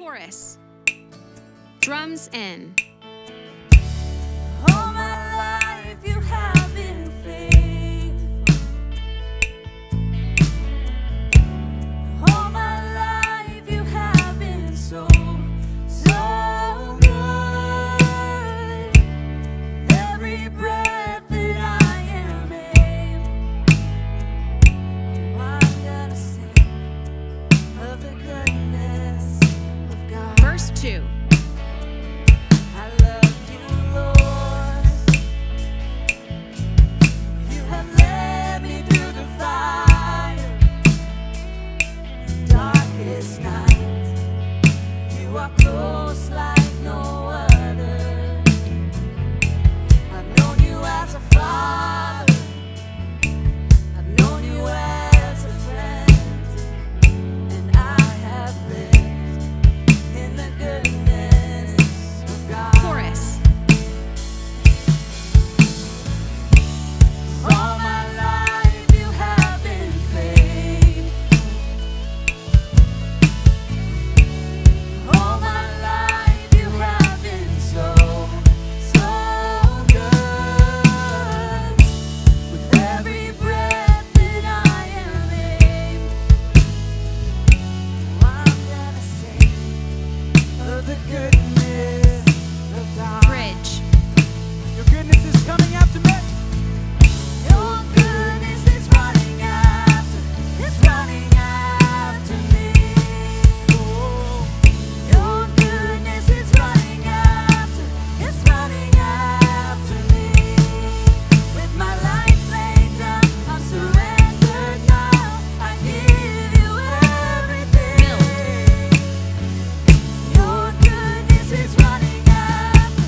Chorus. Drums in. All my life you have been faithful. All my life you have been so, so good. Every breath that I am able, I'm gonna sing of the goodness of God. Verse 2. I love you, Lord. You have led me through the fire, darkest night. You are close like no other. I've known you as a father. I've known you as a friend, and I have lived in the goodness of God. Chorus. All my life you have been faithful. All my life you have been so, so good. With every breath that I am able, I'm gonna sing of the goodness of God. Bridge. Your goodness is coming after me. Your goodness is running after me. Oh, Your goodness is running after me. With my life laid down, I'm surrendered now. I give you everything. Your goodness is running after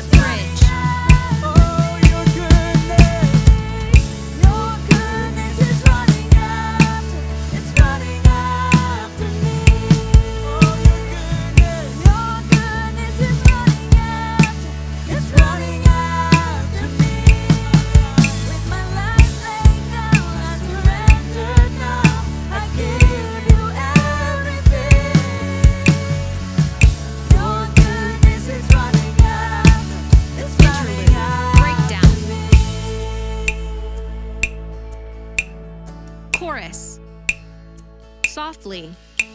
oh, your goodness. Your goodness is running after me. Oh, your goodness. Your goodness is running after me. With my life laid down, I surrender now. I give you everything. Your goodness is running Breakdown. after me. Chorus. Softly.